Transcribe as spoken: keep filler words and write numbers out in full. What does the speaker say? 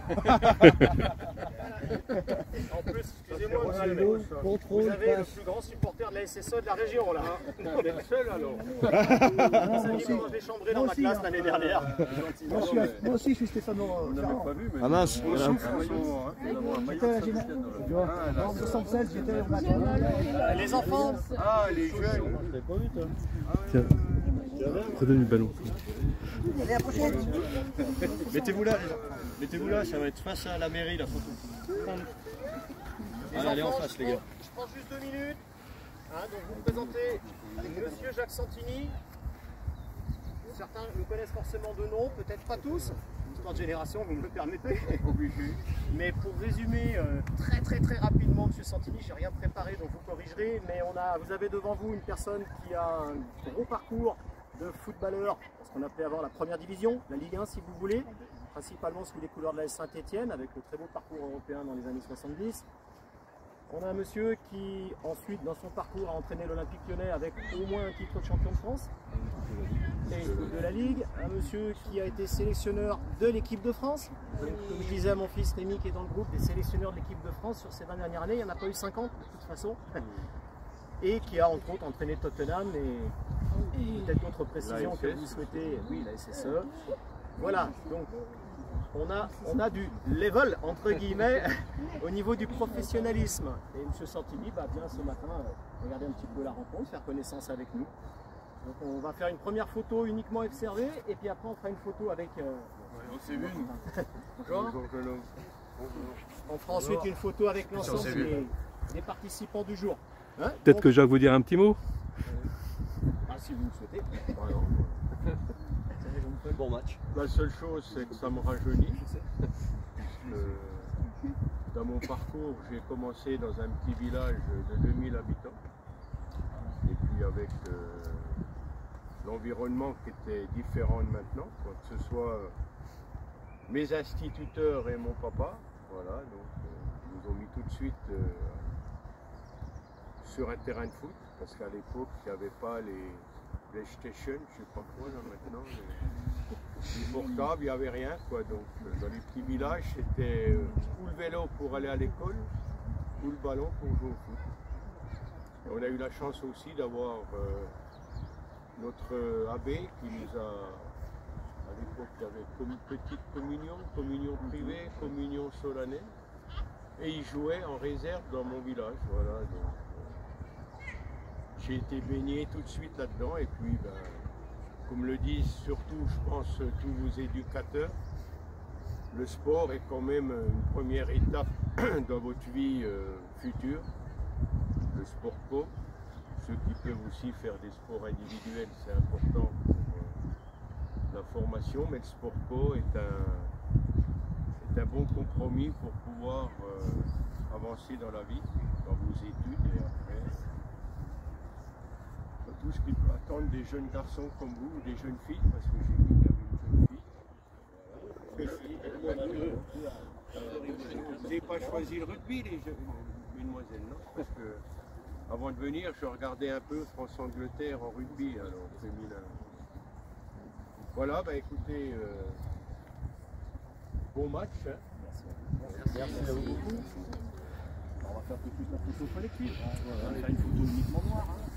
En plus, excusez-moi, monsieur le maire, vous avez le plus grand supporter de la S S E de la région, là. Hein. Vous êtes le seul, alors. C'est lui qui m'avait chambré dans ma classe l'année dernière. Moi aussi, je suis Stéphane. On n'avait pas vu, mais... Ah mince. On souffle en ce moment. J'étais à la génération. En soixante-seize, j'étais au match. Les enfants. Ah, les jeunes. Tiens, redonne le ballon. Allez, à la prochaine. Mettez-vous là, les gens. Mettez-vous là, ça va être face à la mairie, la photo. Allez, allez en face, les gars. Je prends juste deux minutes. Hein, donc vous me présentez Monsieur Jacques Santini. Certains le connaissent forcément de nom, peut-être pas tous. Histoire de génération, vous me le permettez. Mais pour résumer euh, très très très rapidement Monsieur Santini, j'ai rien préparé, donc vous corrigerez. Mais on a, vous avez devant vous une personne qui a un gros parcours de footballeur, ce qu'on appelait avant la première division, la Ligue un si vous voulez, principalement sous les couleurs de la S Saint-Étienne, avec le très beau parcours européen dans les années soixante-dix. On a un monsieur qui ensuite dans son parcours a entraîné l'Olympique Lyonnais avec au moins un titre de champion de France et de la Ligue, un monsieur qui a été sélectionneur de l'équipe de France. Donc, comme je disais à mon fils Rémi qui est dans le groupe, des sélectionneurs de l'équipe de France sur ces vingt dernières années, il n'y en a pas eu cinquante de toute façon. Et qui a entre autres entraîné Tottenham et, et peut-être d'autres précisions que vous souhaitez. Oui, la S S E. Voilà, donc on a, on a du level entre guillemets au niveau du professionnalisme. Et M. Santini bah, vient ce matin euh, regarder un petit peu la rencontre, faire connaissance avec nous. Donc on va faire une première photo uniquement F C R V et puis après on fera une photo avec... Euh... On s'est vu. Bonjour. On fera ensuite une photo avec l'ensemble des, des participants du jour. Hein? Peut-être que Jacques vous dire un petit mot. Ah, si vous le souhaitez. Bon match. La seule chose, c'est que ça me rajeunit. Euh, dans mon parcours, j'ai commencé dans un petit village de deux mille habitants. Et puis avec euh, l'environnement qui était différent de maintenant, quoi, que ce soit mes instituteurs et mon papa, voilà, donc euh, ils nous ont mis tout de suite euh, sur un terrain de foot, parce qu'à l'époque, il n'y avait pas les PlayStation, je sais pas quoi là maintenant, les, les portables, il n'y avait rien, quoi. Donc euh, dans les petits villages, c'était euh, ou le vélo pour aller à l'école, ou le ballon pour jouer au foot. Et on a eu la chance aussi d'avoir euh, notre euh, abbé qui nous a, à l'époque, il y avait comme une petite communion, communion privée, communion solennelle, et il jouait en réserve dans mon village, voilà. Donc, j'ai été baigné tout de suite là-dedans et puis, ben, comme le disent surtout, je pense, tous vos éducateurs, le sport est quand même une première étape dans votre vie euh, future. Le sport co, ceux qui peuvent aussi faire des sports individuels, c'est important pour euh, la formation, mais le sport co est un, est un bon compromis pour pouvoir euh, avancer dans la vie, dans vos études et après. Tout ce qui peut attendre des jeunes garçons comme vous ou des jeunes filles, parce que j'ai vu qu'il y avait une jeune fille. Vous n'avez pas choisi le rugby, les jeunes, mesdemoiselles, non? Parce que avant de venir, je regardais un peu France-Angleterre en rugby, alors féminin. Voilà, bah écoutez, euh, bon match. Hein. Merci. Merci à vous beaucoup. On va faire tout de suite la photo collective. On va faire une photo uniquement noire. Hein.